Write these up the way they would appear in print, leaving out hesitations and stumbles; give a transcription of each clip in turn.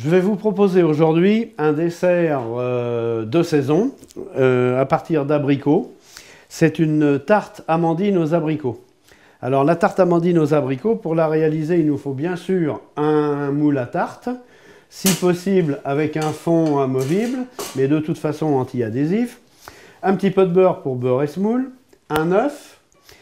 Je vais vous proposer aujourd'hui un dessert de saison à partir d'abricots. C'est une tarte amandine aux abricots. Alors la tarte amandine aux abricots, pour la réaliser, il nous faut bien sûr un moule à tarte, si possible avec un fond amovible, mais de toute façon anti-adhésif, un petit peu de beurre pour beurrer ce moule, un œuf,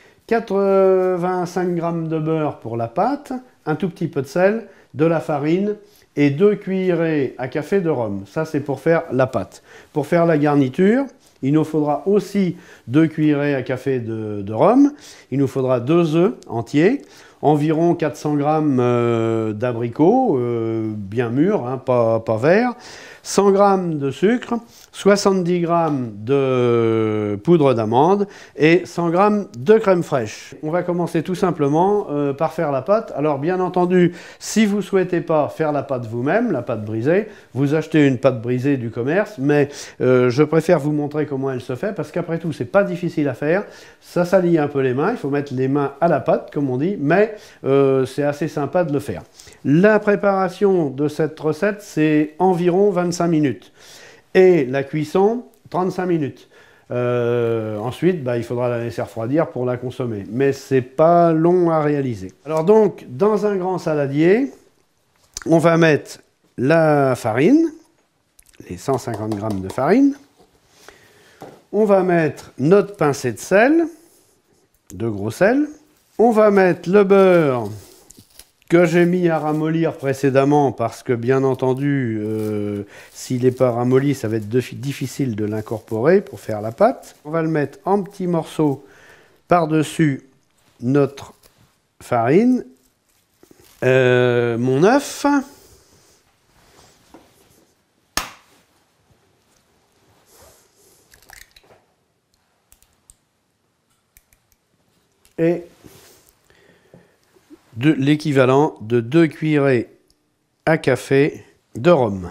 85 g de beurre pour la pâte, un tout petit peu de sel, de la farine et 2 cuillerées à café de rhum. Ça, c'est pour faire la pâte. Pour faire la garniture, il nous faudra aussi 2 cuillerées à café de rhum. Il nous faudra 2 œufs entiers, environ 400 g d'abricots, bien mûrs, hein, pas verts, 100 g de sucre, 70 g de poudre d'amande et 100 g de crème fraîche. On va commencer tout simplement par faire la pâte. Alors bien entendu, si vous ne souhaitez pas faire la pâte vous-même, la pâte brisée, vous achetez une pâte brisée du commerce, mais je préfère vous montrer comment elle se fait parce qu'après tout, c'est pas difficile à faire. Ça salit un peu les mains, il faut mettre les mains à la pâte, comme on dit, mais c'est assez sympa de le faire. La préparation de cette recette, c'est environ 25 minutes. Et la cuisson, 35 minutes. Ensuite, il faudra la laisser refroidir pour la consommer. Mais c'est pas long à réaliser. Alors donc, dans un grand saladier, on va mettre la farine, les 150 g de farine. On va mettre notre pincée de sel, de gros sel. On va mettre le beurre que j'ai mis à ramollir précédemment parce que bien entendu, s'il n'est pas ramolli, ça va être difficile de l'incorporer pour faire la pâte. On va le mettre en petits morceaux par-dessus notre farine, mon œuf, et de l'équivalent de 2 cuillerées à café de rhum.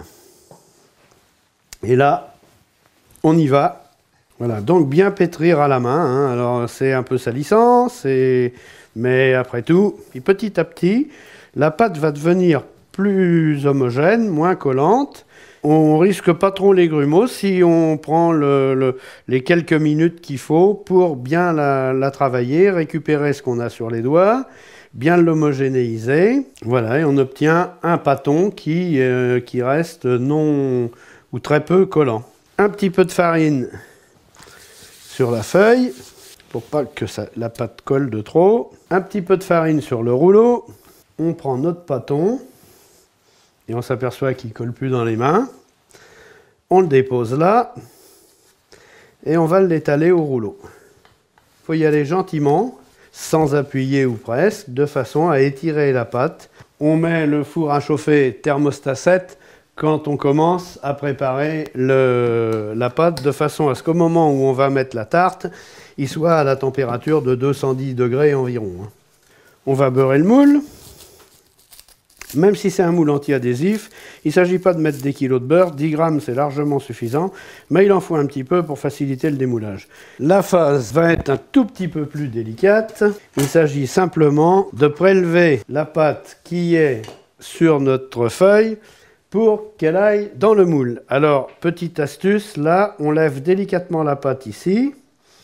Et là, on y va. Voilà, donc bien pétrir à la main, hein. Alors c'est un peu salissant, mais après tout, et petit à petit, la pâte va devenir plus homogène, moins collante. On risque pas trop les grumeaux si on prend les quelques minutes qu'il faut pour bien la travailler, récupérer ce qu'on a sur les doigts, bien l'homogénéiser. Voilà, et on obtient un pâton qui reste non ou très peu collant. Un petit peu de farine sur la feuille pour pas que la pâte colle de trop. Un petit peu de farine sur le rouleau. On prend notre pâton et on s'aperçoit qu'il ne colle plus dans les mains. On le dépose là et on va l'étaler au rouleau. Il faut y aller gentiment, sans appuyer ou presque, de façon à étirer la pâte. On met le four à chauffer thermostat 7 quand on commence à préparer la pâte, de façon à ce qu'au moment où on va mettre la tarte, il soit à la température de 210 degrés environ. On va beurrer le moule. Même si c'est un moule anti-adhésif, il ne s'agit pas de mettre des kilos de beurre, 10 grammes c'est largement suffisant, mais il en faut un petit peu pour faciliter le démoulage. La phase va être un tout petit peu plus délicate. Il s'agit simplement de prélever la pâte qui est sur notre feuille pour qu'elle aille dans le moule. Alors, petite astuce, là, on lève délicatement la pâte ici.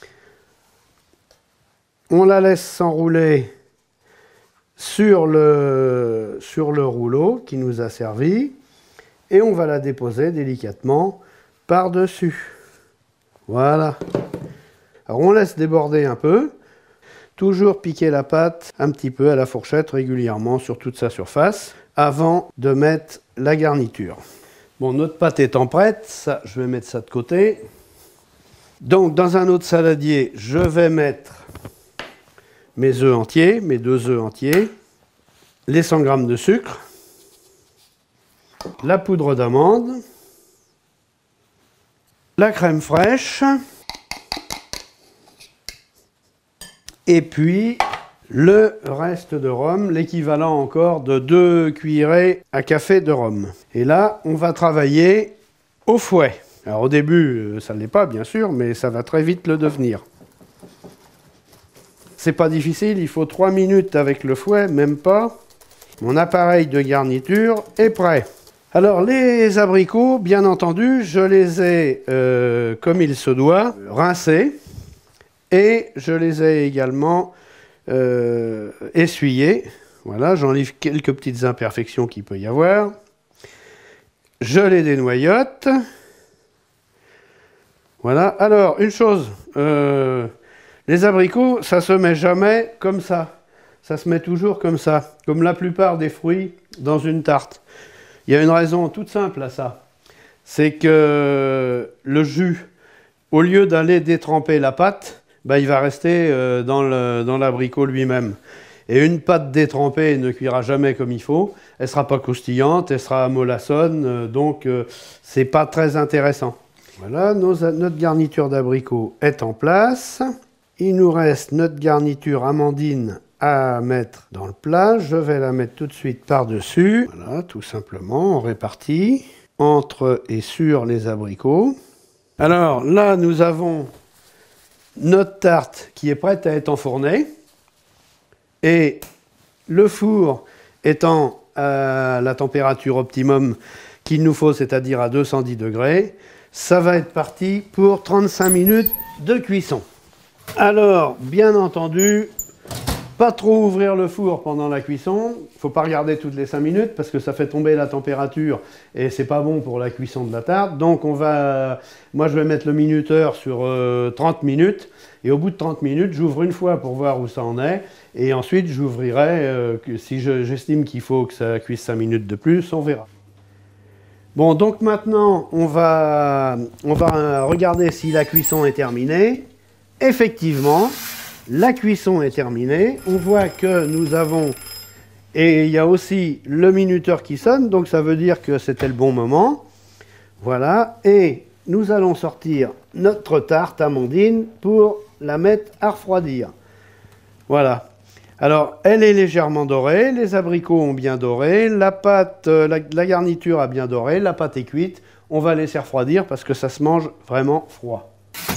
On la laisse s'enrouler sur le rouleau qui nous a servi et on va la déposer délicatement par-dessus. Voilà. Alors on laisse déborder un peu, toujours piquer la pâte un petit peu à la fourchette régulièrement sur toute sa surface avant de mettre la garniture. Bon, notre pâte étant prête, ça, je vais mettre ça de côté. Donc dans un autre saladier, je vais mettre mes œufs entiers, mes 2 œufs entiers, les 100 g de sucre, la poudre d'amande, la crème fraîche, et puis le reste de rhum, l'équivalent encore de 2 cuillerées à café de rhum. Et là, on va travailler au fouet. Alors au début, ça ne l'est pas bien sûr, mais ça va très vite le devenir. C'est pas difficile, il faut 3 minutes avec le fouet, même pas. Mon appareil de garniture est prêt. Alors les abricots, bien entendu, je les ai, comme il se doit, rincés. Et je les ai également essuyés. Voilà, j'enlève quelques petites imperfections qu'il peut y avoir. Je les dénoyote. Voilà. Alors, une chose, les abricots, ça se met jamais comme ça. Ça se met toujours comme ça, comme la plupart des fruits dans une tarte. Il y a une raison toute simple à ça. C'est que le jus, au lieu d'aller détremper la pâte, il va rester dans l'abricot lui-même. Et une pâte détrempée ne cuira jamais comme il faut. Elle ne sera pas croustillante, elle sera mollassonne, donc c'est pas très intéressant. Voilà, notre garniture d'abricot est en place. Il nous reste notre garniture amandine à mettre dans le plat. Je vais la mettre tout de suite par-dessus. Voilà, tout simplement, on répartit entre et sur les abricots. Alors là, nous avons notre tarte qui est prête à être enfournée. Et le four étant à la température optimum qu'il nous faut, c'est-à-dire à 210 degrés, ça va être parti pour 35 minutes de cuisson. Alors, bien entendu, pas trop ouvrir le four pendant la cuisson. Il ne faut pas regarder toutes les 5 minutes parce que ça fait tomber la température et c'est pas bon pour la cuisson de la tarte. Donc moi je vais mettre le minuteur sur 30 minutes et au bout de 30 minutes, j'ouvre une fois pour voir où ça en est et ensuite j'ouvrirai, si j'estime qu'il faut que ça cuise 5 minutes de plus, on verra. Bon, donc maintenant, on va regarder si la cuisson est terminée. Effectivement, la cuisson est terminée. On voit que nous avons... Et il y a aussi le minuteur qui sonne, donc ça veut dire que c'était le bon moment. Voilà. Et nous allons sortir notre tarte amandine pour la mettre à refroidir. Voilà. Alors, elle est légèrement dorée, les abricots ont bien doré, la pâte, la garniture a bien doré, la pâte est cuite. On va laisser refroidir parce que ça se mange vraiment froid.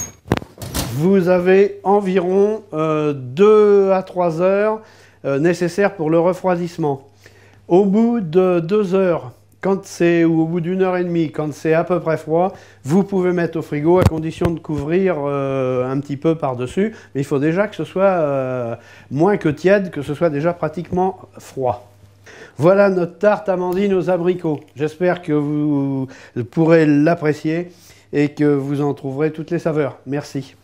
Vous avez environ 2 à 3 heures nécessaires pour le refroidissement. Au bout de 2 heures, ou au bout d'1 heure et demie, quand c'est à peu près froid, vous pouvez mettre au frigo à condition de couvrir un petit peu par-dessus. Mais il faut déjà que ce soit moins que tiède, que ce soit déjà pratiquement froid. Voilà notre tarte amandine aux abricots. J'espère que vous pourrez l'apprécier et que vous en trouverez toutes les saveurs. Merci.